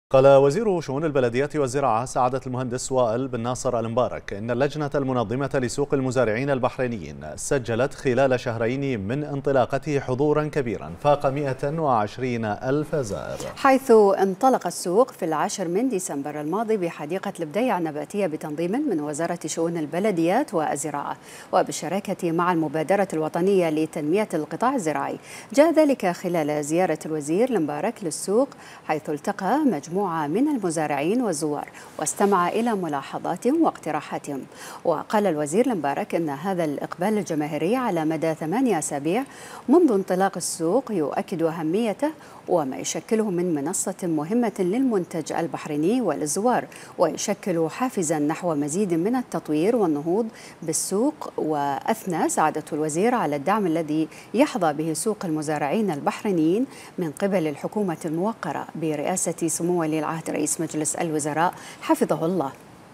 قال وزير شؤون البلديات والزراعة سعادة المهندس وائل بن ناصر المبارك إن اللجنة المنظمة لسوق المزارعين البحرينيين سجلت خلال شهرين من انطلاقته حضورا كبيرا فاق 120 ألف زائر، حيث انطلق السوق في 10 من ديسمبر الماضي بحديقة البديعة النباتية بتنظيم من وزارة شؤون البلديات والزراعة وبالشراكة مع المبادرة الوطنية لتنمية القطاع الزراعي. جاء ذلك خلال زيارة الوزير المبارك للسوق، حيث التقى مجموعة من المزارعين والزوار واستمع إلى ملاحظاتهم واقتراحاتهم. وقال الوزير المبارك أن هذا الإقبال الجماهيري على مدى 8 أسابيع منذ انطلاق السوق يؤكد أهميته وما يشكله من منصة مهمة للمنتج البحريني وللزوار، ويشكل حافزا نحو مزيد من التطوير والنهوض بالسوق. وأثنى سعادة الوزير على الدعم الذي يحظى به سوق المزارعين البحرينيين من قبل الحكومة الموقرة برئاسة سمو ولي العهد رئيس مجلس الوزراء حفظه الله.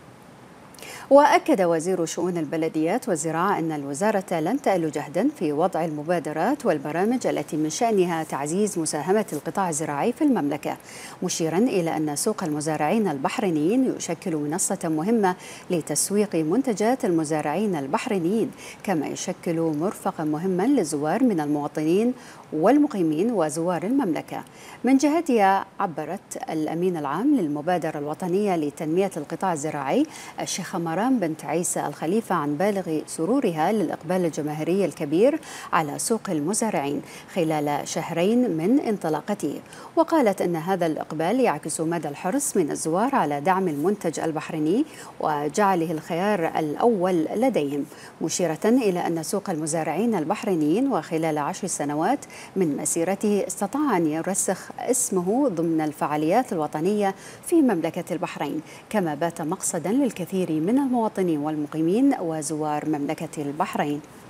وأكد وزير شؤون البلديات والزراعة أن الوزارة لن تأل جهدا في وضع المبادرات والبرامج التي من شأنها تعزيز مساهمة القطاع الزراعي في المملكة، مشيرا إلى أن سوق المزارعين البحرينيين يشكل منصة مهمة لتسويق منتجات المزارعين البحرينيين، كما يشكل مرفقا مهما للزوار من المواطنين والمقيمين وزوار المملكة. من جهتها عبرت الأمين العام للمبادرة الوطنية لتنمية القطاع الزراعي الشيخة مرام بنت عيسى الخليفة عن بالغ سرورها للإقبال الجماهيري الكبير على سوق المزارعين خلال شهرين من انطلاقته، وقالت أن هذا الإقبال يعكس مدى الحرص من الزوار على دعم المنتج البحريني وجعله الخيار الأول لديهم، مشيرة إلى أن سوق المزارعين البحرينيين وخلال 10 سنوات من مسيرته استطاع أن يرسخ اسمه ضمن الفعاليات الوطنية في مملكة البحرين، كما بات مقصدا للكثير من المواطنين والمقيمين وزوار مملكة البحرين.